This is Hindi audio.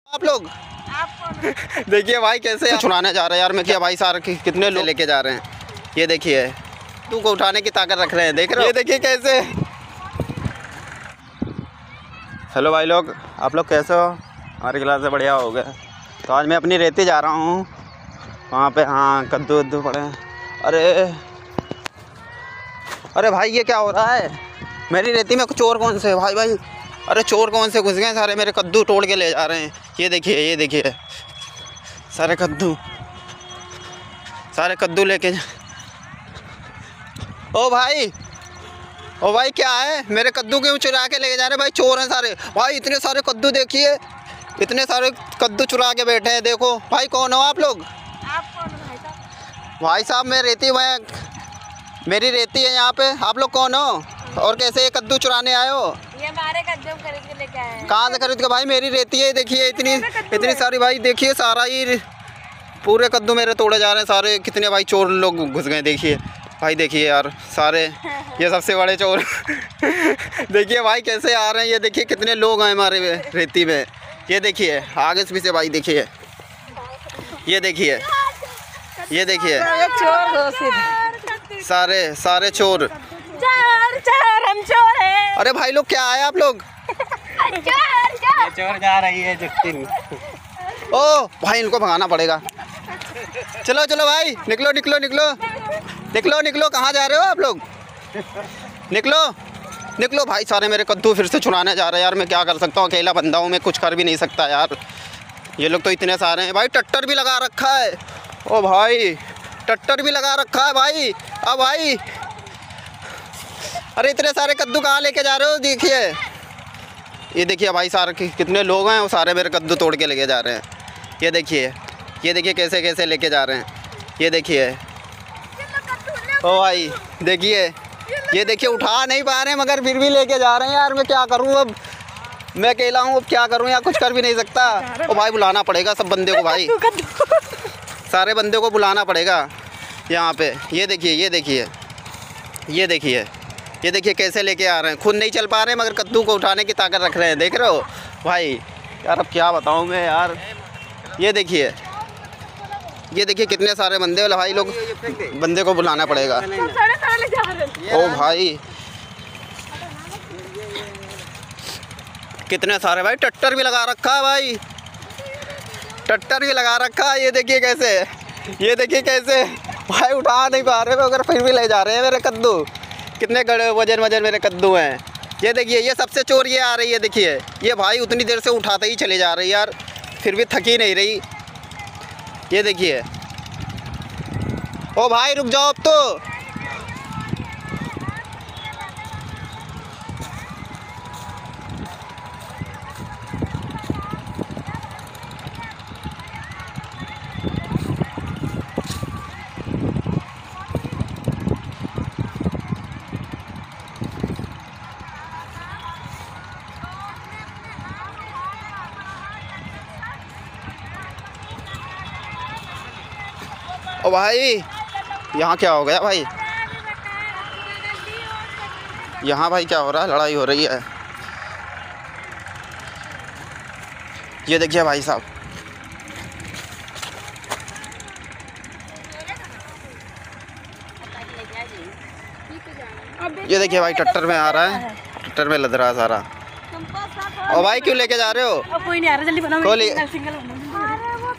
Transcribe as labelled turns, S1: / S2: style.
S1: आप लोग देखिए भाई कैसे छुड़ाने जा रहे हैं यार। मैं क्या भाई सारे कितने लोग लेके जा रहे हैं, ये देखिए तू को उठाने की ताकत रख रहे हैं, देख रहे हो, ये देखिए कैसे। हेलो भाई लोग, आप लोग कैसे हो? हमारी क्लास से बढ़िया हो गया। तो आज मैं अपनी रेती जा रहा हूँ वहाँ पे। हाँ, कद्दू वद्दू पड़े हैं। अरे भाई ये क्या हो रहा है? मेरी रेती में चोर कौन से भाई? अरे चोर कौन से घुस गए? सारे मेरे कद्दू तोड़ के ले जा रहे हैं। ये देखिए सारे कद्दू लेके ओ भाई क्या है? मेरे कद्दू क्यों चुरा के लेके जा रहे हैं? भाई चोर हैं सारे। भाई इतने सारे कद्दू देखिए, इतने सारे कद्दू चुरा के बैठे हैं। देखो भाई, कौन हो आप लोग?
S2: आप कौन हो
S1: भाई साहब मेरी रेती है यहाँ पे। आप लोग कौन हो और कैसे ये कद्दू चुराने आए हो?
S2: ये हमारे कद्दू खरीद के लेके आए हैं।
S1: कहाँ से खरीद के? भाई मेरी रेती है, देखिए इतनी सारी। भाई देखिए सारा ही पूरे कद्दू मेरे तोड़े जा रहे हैं सारे। कितने भाई चोर लोग घुस गए, देखिए भाई, देखिए यार सारे, ये सबसे बड़े चोर देखिए भाई कैसे आ रहे हैं। ये देखिए कितने लोग हैं हमारे रेती में। ये देखिए आगे से पीछे भाई, देखिए ये देखिए सारे चोर
S2: हम चोर हैं।
S1: अरे भाई लोग क्या आए आप लोग?
S3: चोर जा रही है जुट्टी।
S1: ओ भाई इनको भगाना पड़ेगा। चलो भाई, निकलो। कहाँ जा रहे हो आप लोग? निकलो भाई। सारे मेरे कद्दू फिर से छुड़ाने जा रहे हैं यार। मैं क्या कर सकता हूँ, अकेला बंदा हूँ, मैं कुछ कर भी नहीं सकता यार। ये लोग तो इतने सारे हैं भाई। टट्टर भी लगा रखा है। ओ भाई टट्टर भी लगा रखा है भाई। अब भाई, अरे इतने सारे कद्दू कहाँ लेके जा रहे हो? देखिए ये देखिए भाई, सारे कितने लोग हैं, वो सारे मेरे कद्दू तोड़ के लेके जा रहे हैं। ये देखिए कैसे लेके जा रहे हैं। ये देखिए ओ भाई, ये देखिए उठा नहीं पा रहे हैं मगर फिर भी लेके जा रहे हैं यार। मैं क्या करूँ अब? मैं अकेला हूँ, अब क्या करूँ यार? कुछ कर भी नहीं सकता। ओ भाई बुलाना पड़ेगा सब बंदे को भाई, सारे बंदे को बुलाना पड़ेगा यहाँ पे। ये देखिए कैसे लेके आ रहे हैं। खुद नहीं चल पा रहे हैं मगर कद्दू को उठाने की ताकत रख रहे हैं, देख रहे हो भाई यार। अब क्या बताऊँ मैं यार। ये देखिए कितने सारे बंदे वाले भाई लोग, बंदे को बुलाना पड़ेगा। ओ भाई कितने सारे भाई, टट्टर भी लगा रखा है भाई, टट्टर भी लगा रखा है। ये देखिए कैसे भाई, उठा नहीं पा रहे मगर फिर भी ले जा रहे हैं मेरे कद्दू। कितने गड़े वजन मेरे कद्दू हैं। ये देखिए ये सबसे चोर ये आ रही है। देखिए ये भाई उतनी देर से उठाते ही चले जा रही यार, फिर भी थकी नहीं रही। ये देखिए ओ भाई रुक जाओ अब तो। ओ भाई यहाँ क्या हो गया भाई? यहाँ भाई क्या हो रहा है? लड़ाई हो रही है। ये देखिए भाई साहब, ये देखिए भाई टट्टर में आ रहा है, टट्टर में लद रहा है सारा। ओ भाई क्यों लेके जा रहे हो?
S2: कोई नहीं आ रहा, जल्दी बनाओ।